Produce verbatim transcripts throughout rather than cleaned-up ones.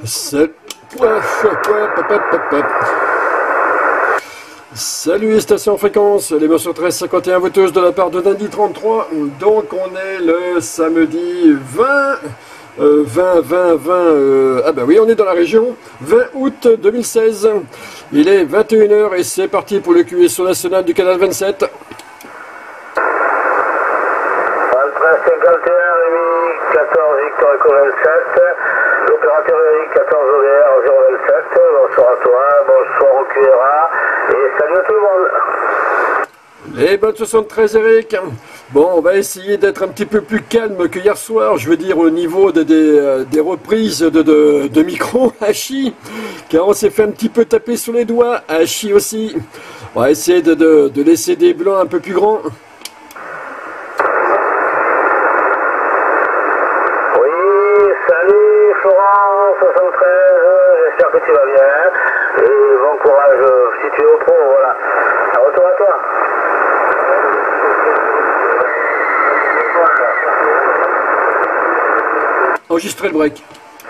Salut. Salut les stations fréquences, l'émotion treize cinquante et un voteuses de la part de Dandy trente-trois. Donc on est le samedi vingt, euh, vingt, vingt, vingt, euh, ah ben oui on est dans la région, vingt août deux mille seize. Il est vingt et une heures et c'est parti pour le Q S O national du canal vingt-sept. vingt-trois cinquante et un, Rémi, quatorze, Victor Echo vingt-sept, l'opérateur Eric, quatorze O D R, zéro vingt-sept, bonsoir à toi, bonsoir au Q R A, et salut à tout le monde. Les bonnes soixante-treize Eric. Bon, on va essayer d'être un petit peu plus calme que hier soir, je veux dire au niveau de, des, des reprises de, de, de micro, Hachi, car on s'est fait un petit peu taper sur les doigts, Hachi aussi. On va essayer de, de, de laisser des blancs un peu plus grands. Salut Florent, soixante-treize, j'espère que tu vas bien, et bon courage si tu es au pro, voilà. À retour à toi. Enregistrez le break.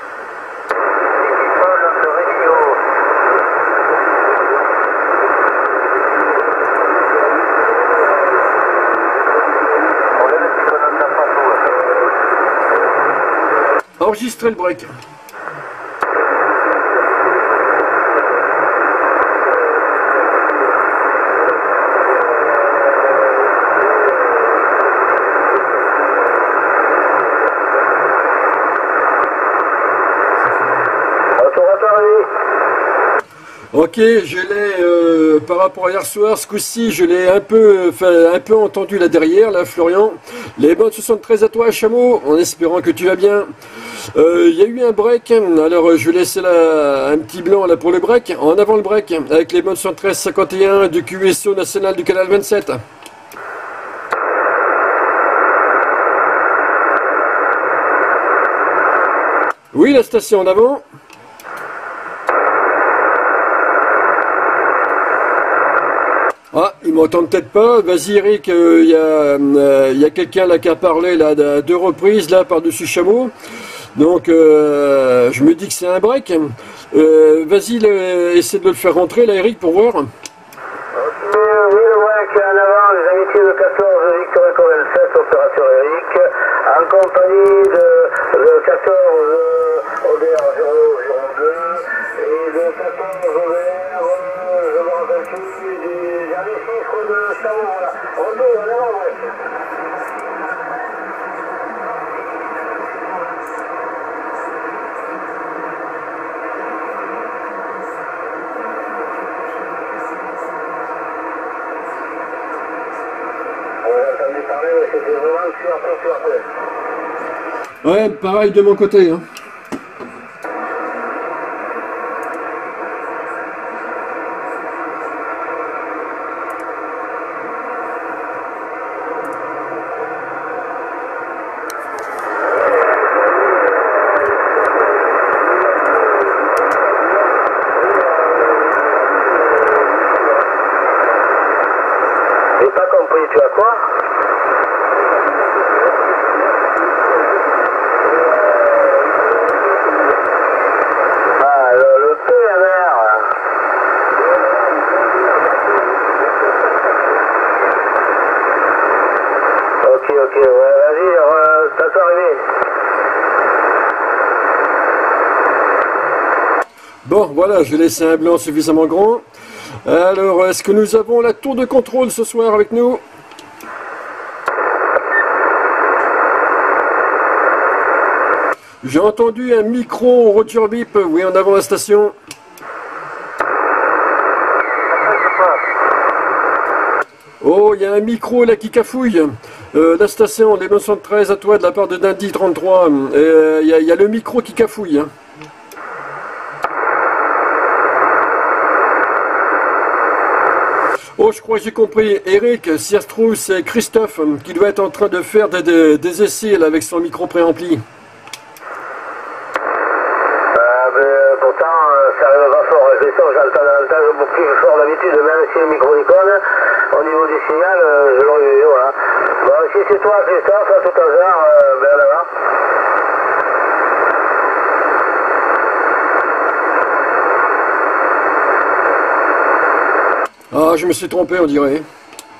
Enregistrez le break. Ok, je l'ai, euh, par rapport à hier soir, ce coup-ci, je l'ai un peu, enfin, un peu entendu là derrière, là, Florian. Les bonnes soixante-treize à toi, Chameau, en espérant que tu vas bien. Il euh, y a eu un break, alors je vais laisser là, un petit blanc là pour le break. En avant le break, avec les bonnes soixante-treize cinquante et un du Q S O national du canal vingt-sept. Oui, la station en avant. Ah, ils m'entendent peut-être pas. Vas-y Eric, il euh, y a, euh, y a quelqu'un là qui a parlé là à deux reprises là par-dessus Chameau. Donc euh, je me dis que c'est un break. Euh, Vas-y, essaie de le faire rentrer là Eric pour voir. Ok, oui le break en avant, les amitiés de quatorze, Victor Echo vingt-sept, opérateur Eric, en compagnie de, de quatorze O D R zéro zéro deux et de quatorze O D R, je me rappelle plus du dernier chiffre de Chameau, voilà. Retour en avant break. Ouais, pareil de mon côté. Hein. J'ai pas compris, tu as quoi? Ah, le, le P M R. Ok, ok, ouais, vas-y, euh, ça s'est arrivé. Bon, voilà, je vais laisser un blanc suffisamment grand. Alors, est-ce que nous avons la tour de contrôle ce soir avec nous? J'ai entendu un micro Roger Bip, oui, en avant la station. Oh, il y a un micro là qui cafouille. Euh, la station, les neuf cent treize à toi de la part de Dandy trente-trois. Il euh, y, y a le micro qui cafouille. Hein. Oh, je crois que j'ai compris. Eric, si ça se trouve, c'est Christophe qui doit être en train de faire des, des, des essais là, avec son micro préampli. Euh, mais pourtant, ça arrive pas fort. Je descends, j'entends davantage beaucoup plus fort d'habitude, même si le micro déconne. Au niveau du signal, je l'aurais eu, voilà. Bon, si c'est toi, Christophe, à tout hasard, euh, ben là-bas. Ah, je me suis trompé, on dirait. Ouais,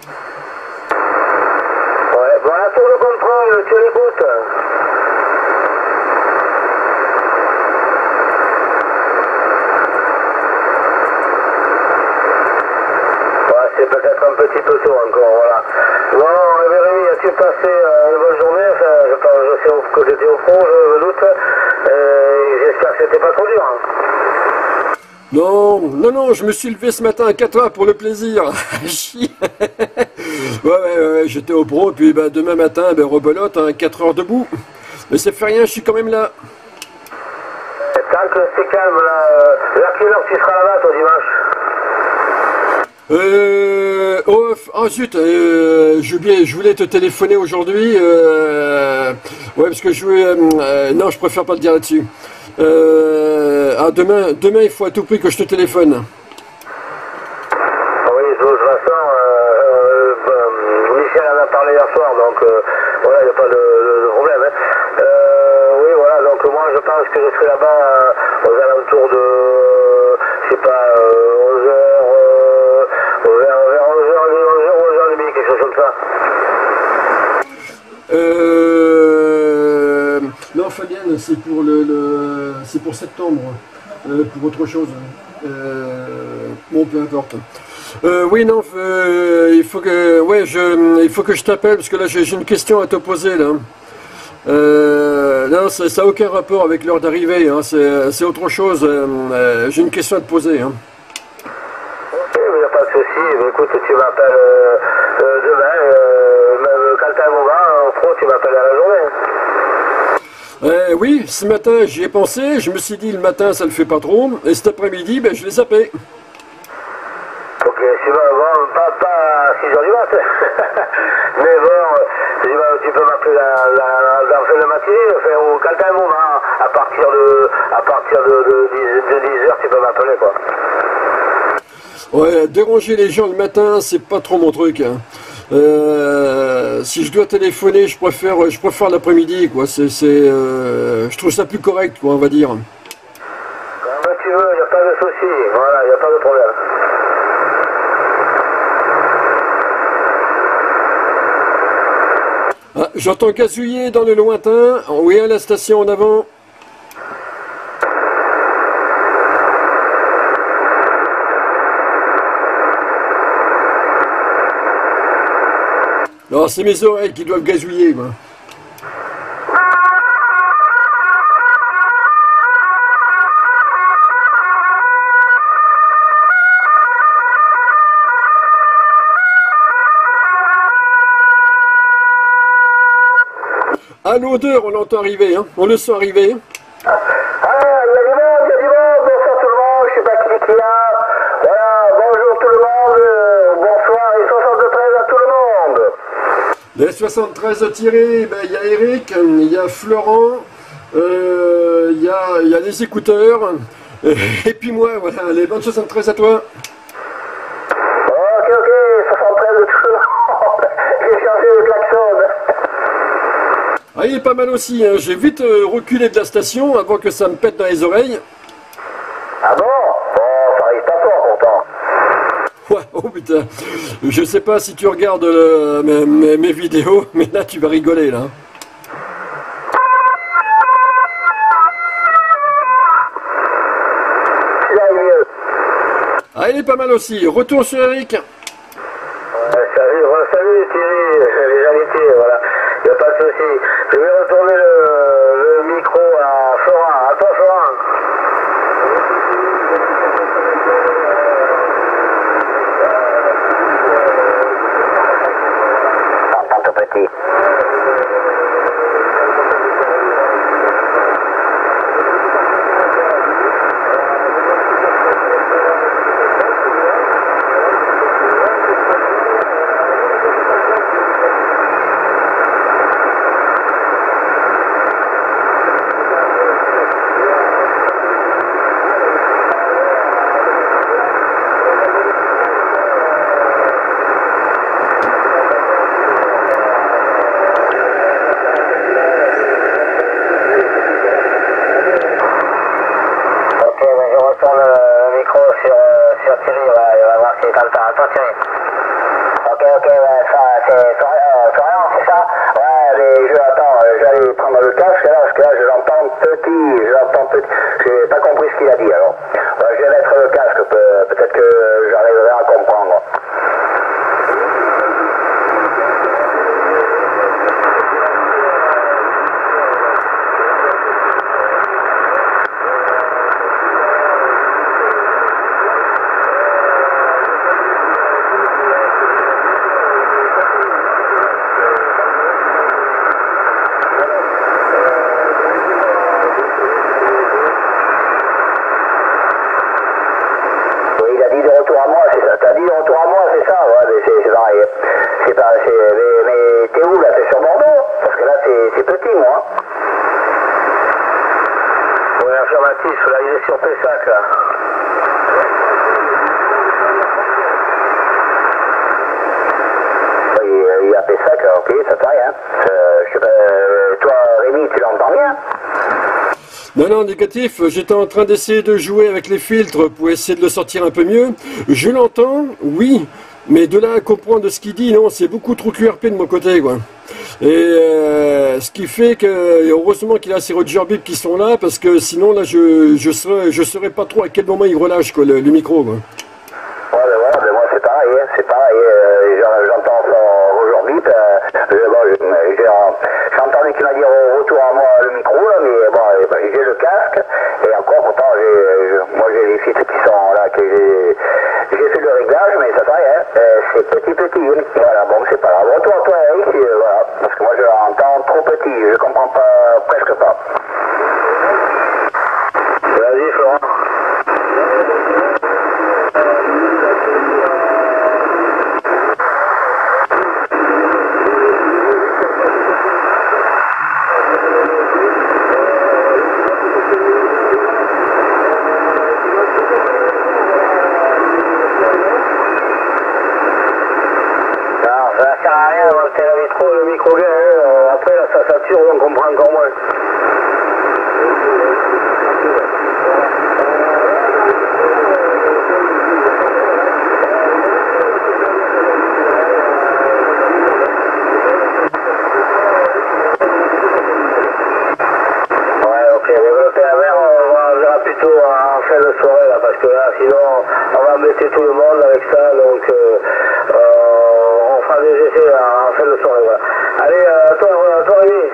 voilà, tour de contrôle, tu l'écoutes. Ouais, c'est peut-être un petit peu tôt encore, voilà. Bon, Vérémy, as-tu passé euh, une bonne journée? Enfin, je, pense, je sais que j'étais au front, je me doute. Euh, J'espère que c'était pas trop dur. Hein. Non, non, non, je me suis levé ce matin à quatre heures pour le plaisir. ouais, ouais, ouais, j'étais au pro, puis ben, demain matin, ben, rebelote, hein, quatre heures debout. Mais ça fait rien, je suis quand même là. Tant que c'est calme, là, euh, vers quelle heure tu seras là-bas, toi, dimanche? Euh, oh, oh zut, euh, j'ai oublié, je voulais te téléphoner aujourd'hui. Euh, ouais, parce que je voulais, euh, non, je préfère pas le dire là-dessus. Euh, ah, demain, demain, il faut à tout prix que je te téléphone. Oui, de toute façon, euh, euh, Michel en a parlé hier soir, donc euh, voilà, il n'y a pas de, de, de problème. Hein. Euh, oui, voilà, donc moi je pense que je serai là-bas euh, aux alentours de, je sais pas, euh, onze heures, euh, vers, vers onze heures, onze heures, onze heures trente, quelque chose comme ça. Euh, non, Fabienne, c'est pour le, le c'est pour septembre, euh, pour autre chose. Euh, bon, peu importe. Euh, oui, non, euh, il faut que, ouais, je, il faut que je t'appelle parce que là j'ai une question à te poser là. Euh, non, ça n'a aucun rapport avec l'heure d'arrivée, hein, c'est autre chose. Euh, j'ai une question à te poser. Hein. Ok, il n'y a pas de souci. Mais écoute, tu m'appelles euh, euh, demain, euh, même quand t'as un moment, en pro, tu m'appelles à la journée. Euh, oui, ce matin j'y ai pensé, je me suis dit le matin ça le fait pas trop, et cet après-midi ben, je l'ai zappé. Ok, tu vas bon, pas, pas à six heures du matin, mais bon, tu, vas, tu peux m'appeler la, la, la, la fin de matinée, enfin, ou quand t'as un moment, à partir de, à partir de, de, de dix heures, tu peux m'appeler, quoi. Ouais, déranger les gens le matin, c'est pas trop mon truc. Hein. Euh, si je dois téléphoner, je préfère, je préfère l'après-midi, quoi. C'est, euh, je trouve ça plus correct, quoi, on va dire. Quand tu veux, il n'y a pas de souci, voilà, il n'y a pas de problème. Ah, j'entends gazouiller dans le lointain. Oui, à la station en avant. Non, c'est mes oreilles qui doivent gazouiller, moi. À l'odeur, on l'entend arriver, hein. On le sent arriver. Ah, il y a du monde, il y a du monde, bonsoir tout le monde, je sais pas qui qui est là. Voilà, bonjour tout le monde, bonsoir et soixante-treize à tout le monde. Les soixante-treize à tirer, ben, il y a Eric, il y a Florent, euh, il y, a, il y a les écouteurs, et puis moi, voilà, les bonnes soixante-treize à toi. Ok, ok, soixante-treize de tout le monde, j'ai changé le klaxon. Ah, il est pas mal aussi, hein. J'ai vite euh, reculé de la station avant que ça me pète dans les oreilles. Ah bon? Bon, ça arrive pas fort pourtant. Ouais, oh putain, je sais pas si tu regardes euh, mes, mes, mes vidéos, mais là tu vas rigoler là. Il aille mieux. Ah, il est pas mal aussi. Retour sur Eric. Ouais, salut, ouais, salut Thierry, les amitiés, voilà. Il n'y a pas de souci. Je vais retourner le, le micro à Florent. À toi, Florent. T'entends tout petit. c'est Florian, c'est ça? Ouais, mais je, attends, j'allais prendre le casque là, parce que là, je l'entends petit, je l'entends petit. J'ai pas compris ce qu'il a dit alors. Ouais, je vais mettre le casque, peut- peut-être que j'arriverai à comprendre. Oui, il a dit de retour à moi, c'est ça. T'as dit de retour à moi, c'est ça? Ouais, mais c'est c'est pareil. C'est pas, c'est, mais mais t'es où là? T'es sur Bordeaux? Parce que là, c'est c'est petit, moi. Oui, affirmatif, là, il est sur Pessac, là. Oui, il est à Pessac, là, ok, ça fait rien. Euh, je sais pas, euh, toi, Rémi, tu l'entends bien? Non, non, négatif, j'étais en train d'essayer de jouer avec les filtres pour essayer de le sortir un peu mieux. Je l'entends, oui, mais de là à comprendre ce qu'il dit, non, c'est beaucoup trop Q R P de mon côté, quoi. Et euh, ce qui fait que, heureusement qu'il a ces Roger Bip qui sont là, parce que sinon, là, je je saurais, je saurais pas trop à quel moment il relâche, quoi, le, le micro, quoi. Ouais, mais voilà, mais moi c'est pareil, hein, c'est pareil, euh, j'en- j'entends ça aujourd'hui, euh, euh, bon, je- j'ai j'ai entendu qu'il m'a dit au retour à moi le micro, là, mais bon, euh, bah, j'ai le casque, et encore pourtant, j'ai, je- moi j'ai les filtres qui sont là, que j'ai j'ai fait le réglage, mais ça fait rien, euh, c'est petit petit, hein. Voilà, bon, c'est pas grave. Retour à toi, Eric, euh, voilà, parce que moi je l'entends trop petit, je comprends pas, presque pas. Vas-y, Florent. Non, ça sert à rien, c'est le micro, le micro gain, hein. Après là, ça sature, on comprend encore moins. Ouais, ok, le P M R, on va on verra plutôt en fin de soirée, là, parce que là, sinon, on va embêter tout le monde avec ça, donc euh, euh, on fera des essais en fin de soirée, voilà. Allez, euh, toi, euh, toi, Rémi.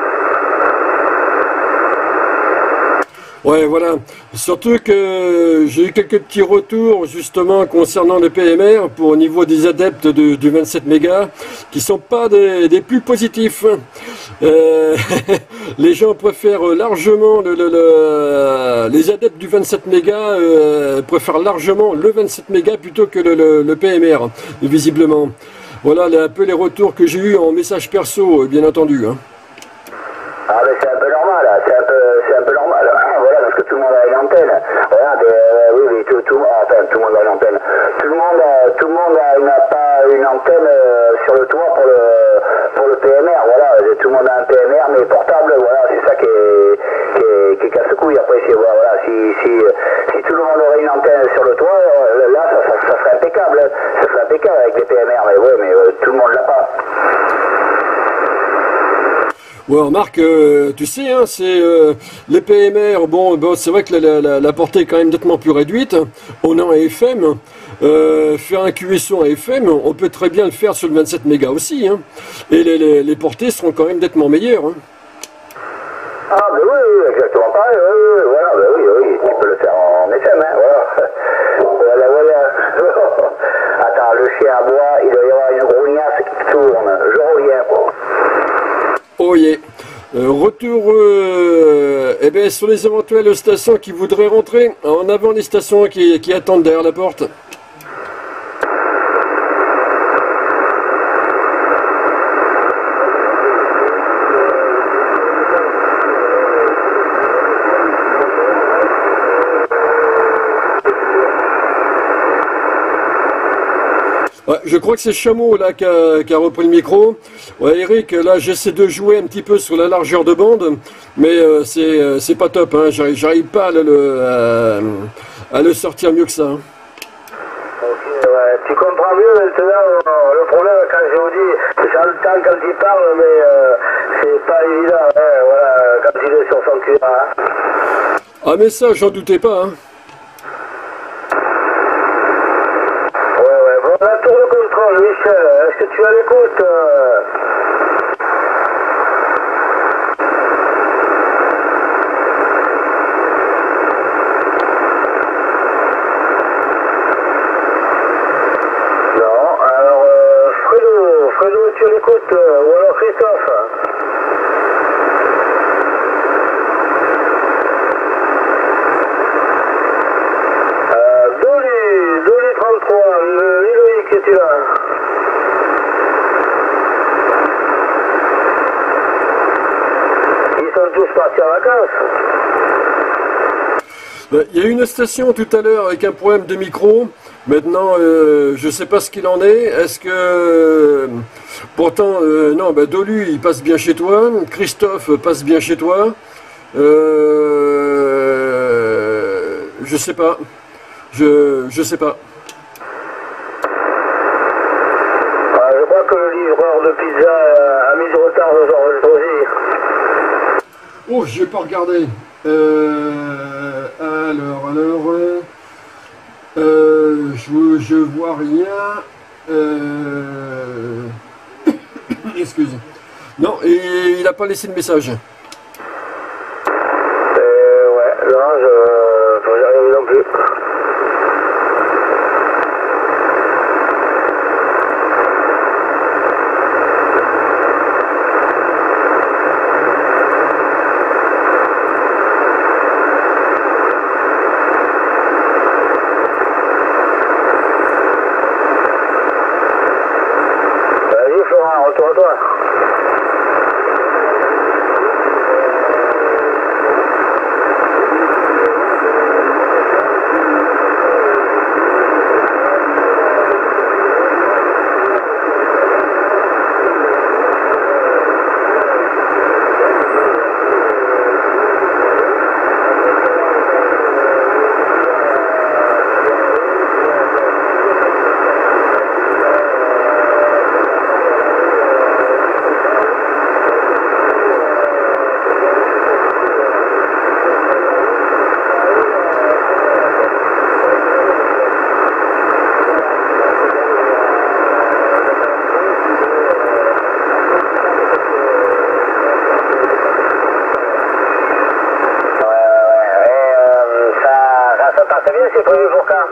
Ouais, voilà. Surtout que j'ai eu quelques petits retours justement concernant le P M R pour au niveau des adeptes de- du vingt-sept mégas qui sont pas des, des plus positifs. Euh, les gens préfèrent largement le, le- le- les adeptes du vingt-sept mégas euh, préfèrent largement le vingt-sept mégas plutôt que le, le- le P M R, visiblement. Voilà les- un peu les retours que j'ai eu en message perso, bien entendu. Hein. Ah mais c'est un peu normal, hein, c'est un peu, c'est un peu normal. Voilà, parce que tout le monde a une antenne. Regarde, euh, oui, oui, tout, tout, ah, enfin, tout le monde a une antenne. Tout le monde, a, tout le monde a, n'a pas une antenne euh, sur le toit pour le, pour le P M R. Voilà, tout le monde a un P M R mais portable. Voilà, c'est ça qui est, qui est, qui est casse-couille. Après, c'est, voilà, voilà, si, si, si tout le monde aurait une antenne sur le toit, euh, là, ça, ça, ça serait impeccable. Ça serait impeccable avec les P M R. Mais ouais, mais euh, tout le monde l'a pas. Ouais, remarque, euh, tu sais, hein, c'est euh, les P M R, bon, bon c'est vrai que la, la, la portée est quand même nettement plus réduite. On est en F M. Euh, faire un Q S O en F M, on peut très bien le faire sur le vingt-sept mégas aussi. Hein, et les, les, les portées seront quand même nettement meilleures. Hein. Ah, mais oui, oui, exactement pareil, oui, oui, voilà, ben oui, oui, tu peux le faire en F M, hein, voilà. Voilà, voilà. Attends, le chien à bois, il doit y avoir une grognasse qui tourne, je reviens. Oh yeah. Euh, retour euh, eh ben, sur les éventuelles stations qui voudraient rentrer. En avant les stations qui, qui attendent derrière la porte. Ouais, je crois que c'est Chameau là qui a, qui a repris le micro. Ouais, Eric, là j'essaie de jouer un petit peu sur la largeur de bande, mais euh, c'est euh, c'est pas top. Hein. J'arrive, j'arrive pas à le, à, à le sortir mieux que ça. Hein. Ok. ouais. Tu comprends mieux maintenant le problème quand je vous dis, j'entends quand il parle, mais euh, c'est pas évident, hein, voilà, quand il est sur son cuir. Hein. Ah mais ça, j'en doutais pas, hein. Ouais, ouais, bon, la tour de contrôle, Michel, est-ce que tu as l'écoute euh... Fredo, tu l'écoutes, euh, ou alors Christophe. Euh, Dolly, Dolly trente-trois, Ludovic, es-tu là? Ils sont tous partis en vacances. Il y a eu une station tout à l'heure avec un problème de micro. Maintenant, euh, je ne sais pas ce qu'il en est. Est-ce que... Pourtant, euh, non, bah, Dolu, il passe bien chez toi. Christophe passe bien chez toi. Euh, je sais pas. Je je sais pas. Ah, je crois que le livreur de pizza a mis du retard aujourd'hui. Oh, je vais pas regarder. Euh, alors, alors... Euh, je, je vois rien. Euh... Excuse. Non, et il n'a pas laissé de message. Euh, ouais, non, je n'ai rien vu non plus. Retour à toi. C'est prévu pour quand?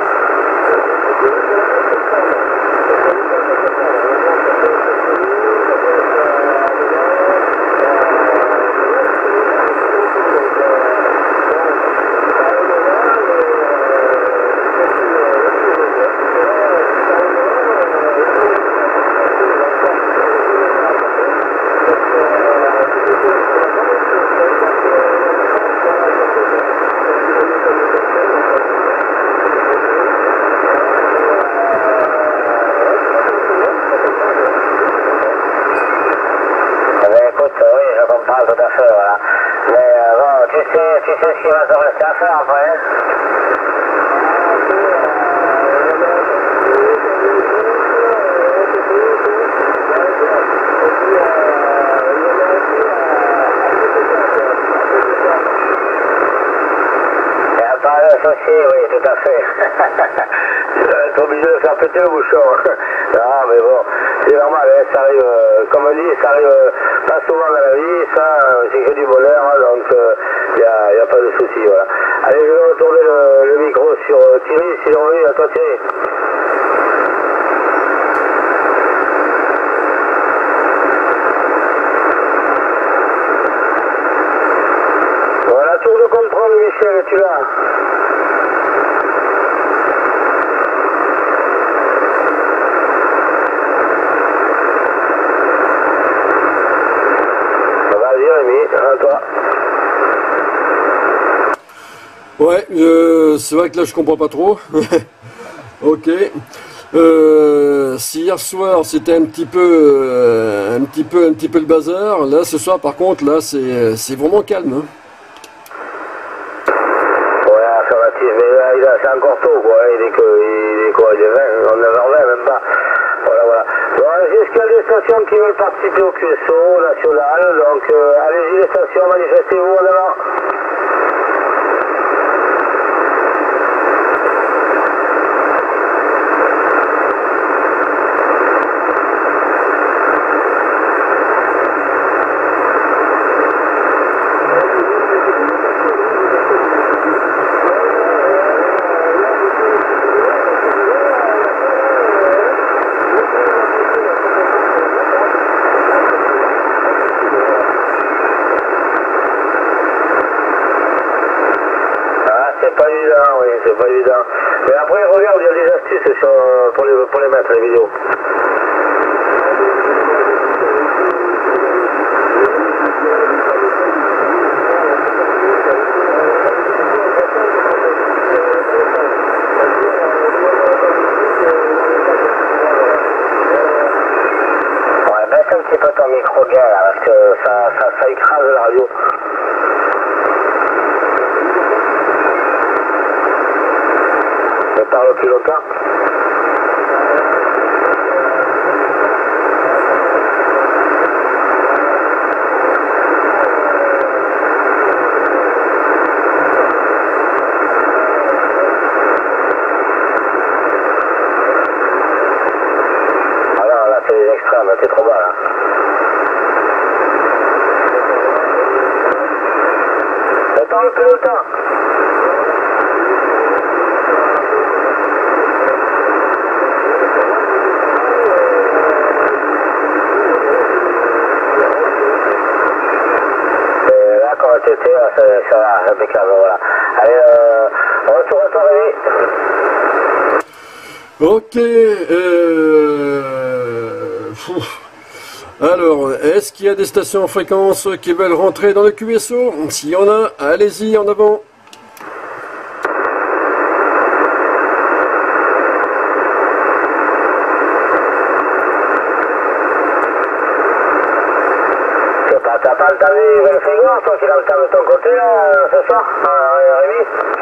Tout à fait, voilà. Mais euh, bon, tu sais, tu sais ce qu'il va te rester à faire après. Il y a pas de souci, oui, tout à fait. Tu vas être obligé de faire péter le bouchon. Non, mais bon, c'est normal, hein, ça arrive, euh, comme on dit, ça arrive euh, pas souvent dans la vie, ça, euh, c'est que du bonheur, hein, donc il euh, n'y a, y a pas de souci, voilà. Allez, je vais retourner le, le micro sur euh, Thierry, s'il est revenu, à toi Thierry. Voilà, tour de contrôle, Michel, es-tu là? À toi. Ouais, euh, c'est vrai que là je comprends pas trop. Ok. Euh, si hier soir c'était un petit peu, euh, un petit peu, un petit peu le bazar, là ce soir par contre là c'est, c'est vraiment calme. Hein. Ouais, affirmatif. Mais là, il a, c'est encore tôt, quoi. Il est que, il est quoi, il est vingt, neuf heures vingt, même pas. Voilà, voilà. Bon, est-ce qu'il y a des stations qui veulent participer au Q S O national? Donc, euh, allez-y, les stations, manifestez-vous en avant. C'est pas évident, oui, c'est pas évident. Mais après, regarde, il y a des astuces sur, pour, les, pour les mettre, les vidéos. Ouais, baisse un petit peu ton micro gain, là, parce que ça, ça, ça écrase la radio. Parle plus longtemps. Ah non, là c'est les extrêmes, c'est trop bas là. Mais parle plus longtemps. C'était, ça, ça va, impeccable, voilà. Allez, euh, retour à toi, Rémi. Ok, euh... alors, est-ce qu'il y a des stations en fréquence qui veulent rentrer dans le Q S O? S'il y en a, allez-y, en avant. T'as pas entendu le frigo, toi qui l'entends de ton côté là, ce soir, euh, Rémi?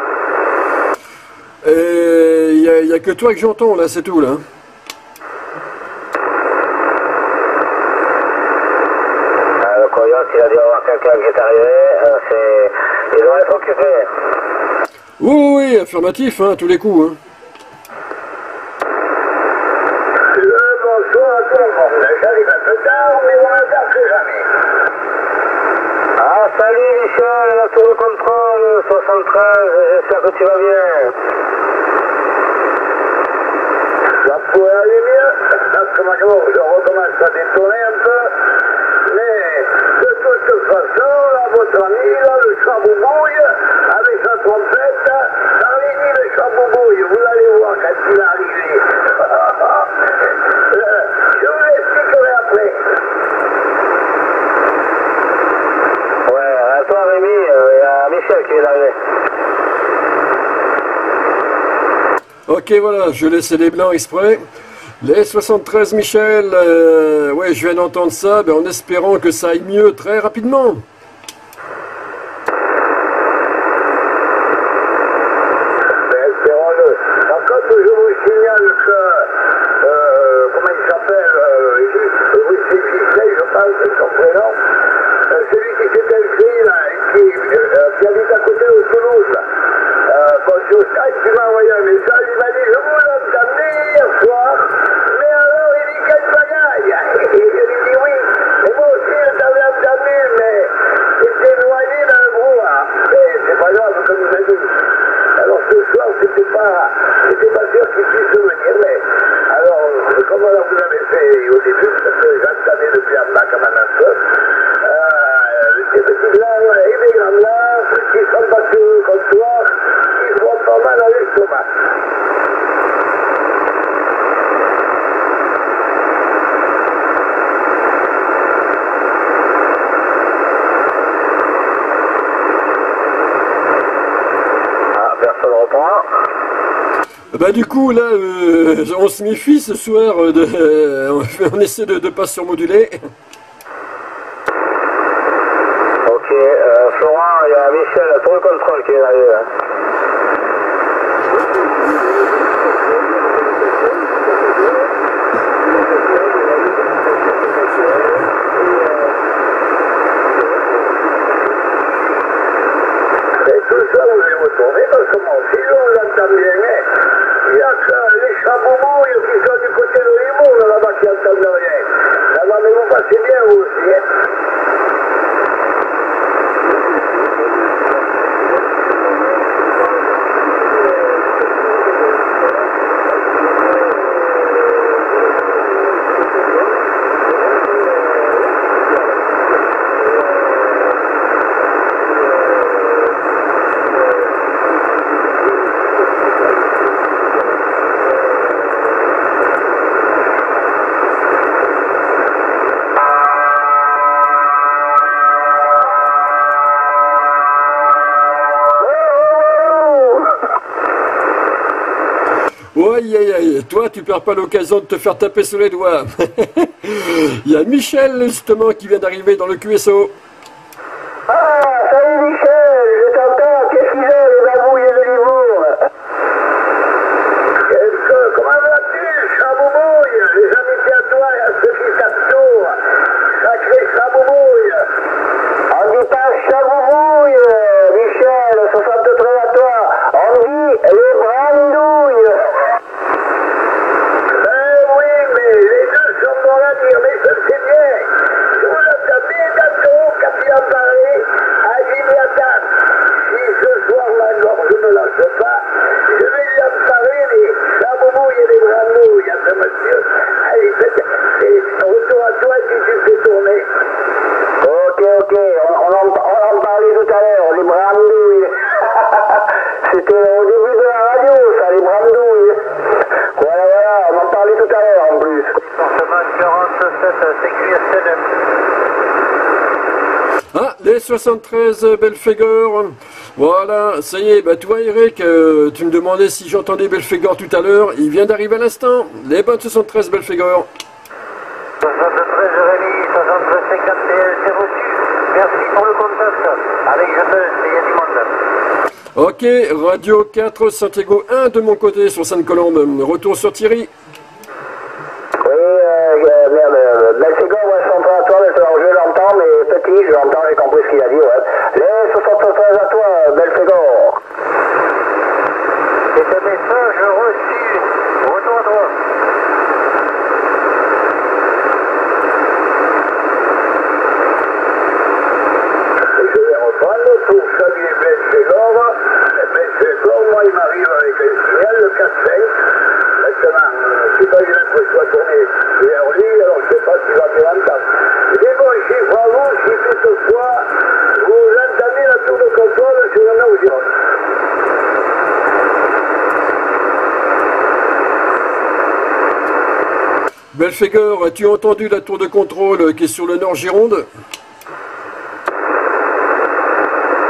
Et il n'y a, a que toi que j'entends là, c'est tout là. Euh, le coyote, il a dû avoir quelqu'un qui est arrivé, euh, c'est... il doit être occupé. Oui, oui, affirmatif, hein, tous les coups. Hein. Le bonsoir à tout le monde, j'arrive un peu tard, mais on n'attend que jamais. Ah, salut Michel, la tour de contrôle, soixante-treize, j'espère que tu vas bien. Ça pourrait aller mieux, parce que moi je recommence à détourner un peu, mais de toute façon, là, votre ami, là, le chamboubouille, avec sa trompette, allez-y le chamboubouille, vous allez voir quand il va arriver. Je vous l'expliquerai après. Ouais, à toi Rémi, il y a Michel qui est arrivé. Ok, voilà, je laissais les blancs exprès. Les soixante-treize Michel, euh, ouais, je viens d'entendre ça, ben, en espérant que ça aille mieux très rapidement. Ben, espérons-le. Par contre, je vous signale que, euh, comment il s'appelle, euh, oui, c'est Gisèle, je pense, c'est son prénom, euh, celui qui s'est inscrit, là, qui, euh, qui habite à côté de Toulouse, là. Euh, bon, sur Skype, il m'a envoyé un message, il m'a dit, je vous l'entendais hier soir, mais alors il dit quelle bagaille. Et je lui dis oui, et moi aussi je t'avais entendu, mais j'étais noyé dans le brouhaha. Et c'est pas grave, comme il m'a dit. Alors ce soir, c'était pas, c'était pas sûr qu'il puisse venir, mais alors, comme on vous avait fait au début, parce que j'entendais depuis en bas comme un peu, euh, ces petits blancs et des grands blancs qui sont passés au comptoir, ils font pas mal à l'estomac. Ah, personne reprend. Bah du coup là, euh, on se méfie ce soir, euh, de, euh, on essaie de ne pas surmoduler. Ok, euh, Florent, il y a Michel, la tour de contrôle qui est arrivé là. Aïe aïe aïe, toi tu perds pas l'occasion de te faire taper sous les doigts. Il y a Michel justement qui vient d'arriver dans le Q S O. Ah, salut Michel, je t'entends, qu'est-ce qu'il est, les babouilles de Libourne? Qu'est-ce, comment vas-tu, Chaboubouille? Les amitiés à toi et à ceux qui t'attourent. Sacré Chaboubouille. On dit pas Chaboubouille, Michel, soixante-treize à toi. On dit les brandouilles. Ben oui, mais les deux sont bons à dire, mais je le sais bien. Je vous le savais bientôt, capitaine Paris, à Gilliadan. Si ce soir-là, non, je ne lâche pas, je vais lui en parler des chaboubouilles et des brandouilles à ce monsieur. Allez, c'est retour à toi si tu fais tourner. Ok, ok, on, on, en, on en parlait tout à l'heure, les brandouilles. C'était au début de la radio, ça, les brandouilles. Voilà, voilà, on en parlait tout à l'heure en plus. quarante-sept, c'est Q S N. Ah, les soixante-treize Belphégor. Voilà, ça y est, bah toi Eric, euh, tu me demandais si j'entendais Belphégor tout à l'heure, il vient d'arriver à l'instant. Les bonnes soixante-treize Belphégor. soixante-treize Rémi, soixante-treize cinquante et un, c'est reçu. Merci pour le contact. Avec Jebel, c'est Yannick Monde. Ok, Radio quatre, Santiago un de mon côté sur Sainte-Colombe. Retour sur Thierry. Oui, euh, merde, Belphégor, ouais, son à toi, je l'entends, mais petit, je l'entends, j'ai compris ce qu'il a dit, ouais. Les soixante-treize à toi, Belphégor. C'est un message reçu. Retour à toi. Je vais reprendre pour saluer Belphégor. Belphégor, moi, il m'arrive avec un signal, le quatre cinq. Maintenant, je n'ai pas eu l'impression de tourner vers lui, alors je ne sais pas s'il va bien entendre. Mais bon, chiffre à vous, si toutefois vous entamez la tour de contrôle sur le nord Gironde. Belphégor, as-tu entendu la tour de contrôle qui est sur le nord Gironde?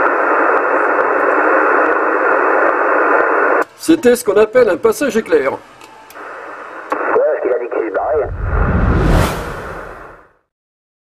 C'était ce qu'on appelle un passage éclair.